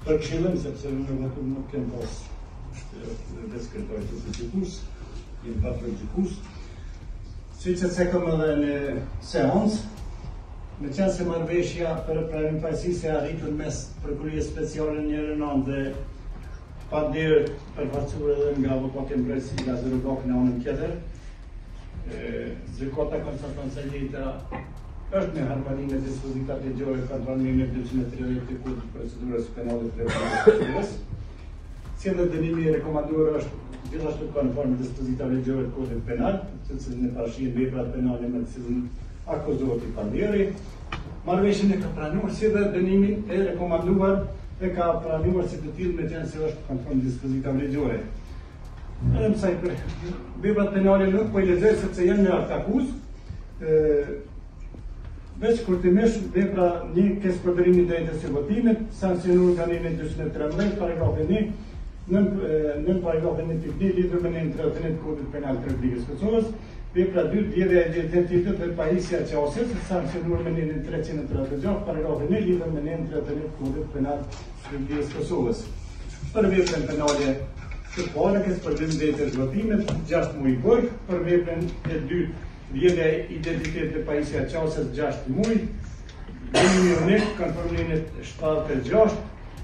për këshillën, sepse unë vetëm nuk kem pas deskriptoj të gjykus, jemi patër gjykus. Siç e cekëm edhe në seancë, me qenë se marrëveshja për pranim pajisë e arritur mes prokurisë speciale në anë dhe pa derë përfaqësuar edhe nga avokati mbrojtësi nga zyrtari në anën tjetër. Gjykata konstaton se ligjita është në harmoni me dispozitat ligjore kontrollimit 230 të kodit procedurës penale të Republikës. Si edhe dënimi i rekomanduar është gjithashtu konform dispozitave ligjore të kodit penal, të cilën e parashihen veprat penale me të cilën akuzohet i panderi. Marrëveshjen e ka pranuar si dhe dënimin e rekomanduar e ka pranuar si të tillë me qenë se është konform dispozitave ligjore. Edhe pse veprat penale nuk po i lexoj sepse janë në akt akuzë, veç kurtimisht vepra 1 kes përdorimi i drejtës së votimit, sanksionuar nga ligjin 213 paragrafi 1 nën paragrafin 1 lidhur me nën 39 të kodit penal të Republikës së Kosovës. Vepra 2 vjedhja e identitetit dhe pajisja e qasjes, sanksionuar me nën 336 paragrafi 1 lidhur me nën 39 të kodit penal të Republikës së Kosovës. Për veprën penale të parë kes përdorimi i drejtës së votimit 6 muaj burg, për veprën e dytë vjedhja e identitetit dhe pajisja e qasjes 6 muaj, dënimi unik konformimin 76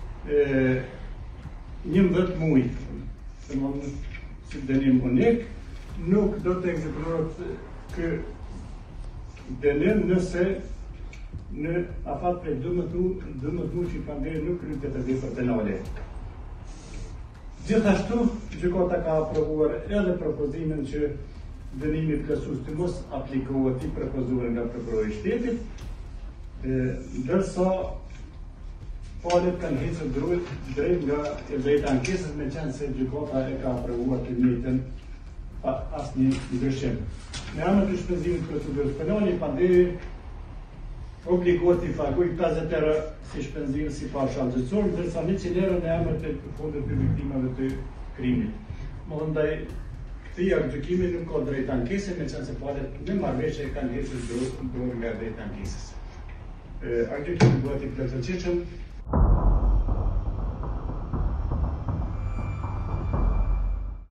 11 muaj. Domthonë si dënim unik nuk do të ekzekutohet ky dënim nëse në afat prej 12 muaj që panderi nuk kryen të vepra penale. Gjithashtu, gjykata ka aprovuar edhe propozimin që dënimi plotësues të mos aplikohet i propozuar nga prokurori i shtetit, ndërsa falet kanë hecur drejt nga e drejta ankesës me qenë se gjykata e ka aprovuar të njëjtën pa asnjë ndryshim. Në anën të shpenzimit të procedurës penale, panderi obligohet i pagoj 50 euro si shpenzim si paushal gjyqësor, ndërsa 100 euro në emër të fondit të viktimave të krimit. Ndaj këtij aktgjykimi nuk ka drejt ankese, me qenë se falet në marrëveshje kanë hecur dorë nga drejta ankesës. Aktgjykimi bëhet i plotësueshëm